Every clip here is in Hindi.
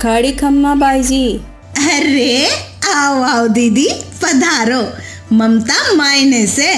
खड़ी खम्मा बाई जी। अरे आओ आओ दीदी, पधारो। ममता मायने से।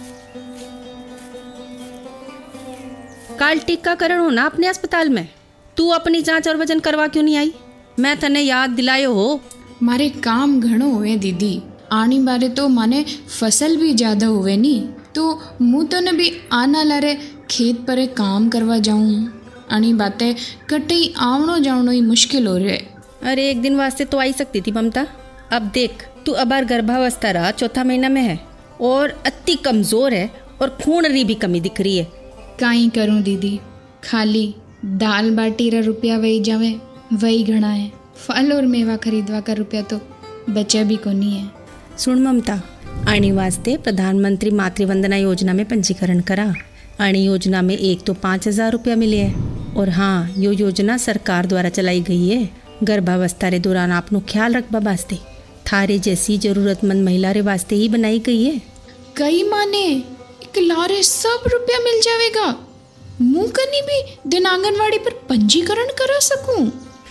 कल टीकाकरण होना अपने अस्पताल में, तू अपनी जांच और वजन करवा क्यों नहीं आई? मैं तने याद दिलायो हो। मारे काम घणो हुए दीदी, आनी बारे तो माने फसल भी ज्यादा हुए नी, तो मुँह तो न भी आना लारे खेत पर काम करवा जाऊं। आनी बातें कटई आवनो जावनो ही मुश्किल हो रहे। अरे एक दिन वास्ते तो आई सकती थी ममता। अब देख, तू अबार गर्भावस्था रहा, चौथा महीना में है और अति कमजोर है और खून री भी कमी दिख रही है। काई करूं दीदी, खाली दाल बाटी रा रुपया वही जावे वही घना है। फल और मेवा खरीदवा का रुपया तो बचा भी को नहीं है। सुन ममता, आनी वास्ते प्रधानमंत्री मातृवंदना योजना में पंजीकरण करा। आनी योजना में एक तो 5,000 रुपया मिले है और हाँ, यो योजना सरकार द्वारा चलाई गई है गर्भावस्था रे दौरान आपनो ख्याल रखबा वास्ते। थारे जैसी जरूरतमंद महिला रे वास्ते ही बनाई गई है। कई माने एक लारे सब रुपया मिल जाएगा। मुँह कनी भी दिन आंगनवाड़ी पर पंजीकरण करा सकूं?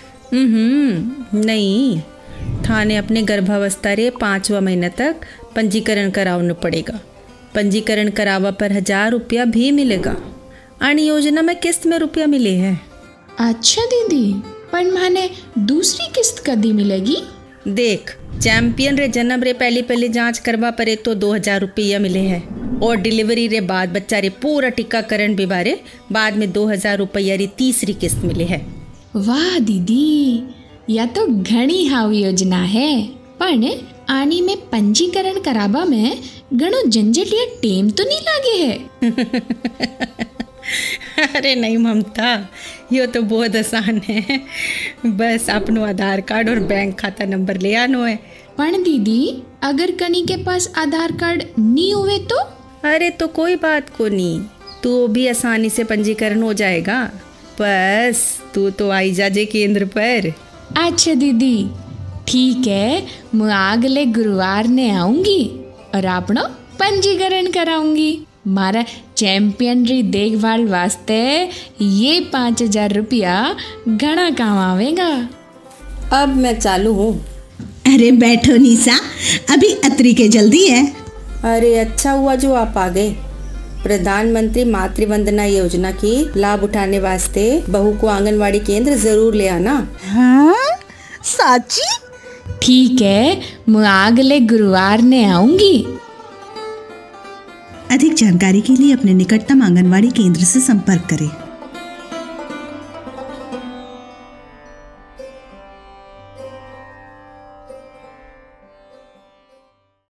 नहीं, थाने अपने गर्भावस्था रे 5वां महीना तक पंजीकरण करावना पड़ेगा। पंजीकरण करावा पर 1,000 रुपया भी मिलेगा। आनी योजना में किस्त में रुपया मिले हैं। अच्छा दीदी, पर माने दूसरी किस्त कदी मिलेगी? देख, चैंपियन रे जन्म रे पहली जांच करवा परे तो 2,000 रुपया मिले हैं और डिलीवरी रे बाद बच्चा रे पूरा टीकाकरण भी बारे बाद में 2,000 रुपया री तीसरी किस्त मिले है। वाह दीदी, या तो घनी हाव योजना है। पर आनी में पंजीकरण कराबा में घणो झंझट या टेम तो नहीं लागे है? अरे नहीं ममता, यो तो बहुत आसान है। बस अपनो आधार कार्ड और बैंक खाता नंबर ले आनो है। पण दीदी, अगर कनी के पास आधार कार्ड नहीं हुए तो? अरे तो कोई बात को नहीं, तू भी आसानी से पंजीकरण हो जाएगा। बस तू तो आई जाजे केंद्र पर। अच्छा दीदी, ठीक है, मैं अगले गुरुवार ने आऊंगी और अपना पंजीकरण कराऊंगी। मारा चैंपियन री देखभाल वास्ते ये 5,000 रुपया घना काम आवेगा। अब मैं चालू हूँ। अरे बैठो निशा, अभी अतरी के जल्दी है। अरे अच्छा हुआ जो आप आ गए। प्रधानमंत्री मातृवंदना योजना की लाभ उठाने वास्ते बहू को आंगनवाड़ी केंद्र जरूर ले आना। हाँ साची? ठीक है, मैं अगले गुरुवार ने आऊंगी। अधिक जानकारी के लिए अपने निकटतम आंगनवाड़ी केंद्र से संपर्क करें।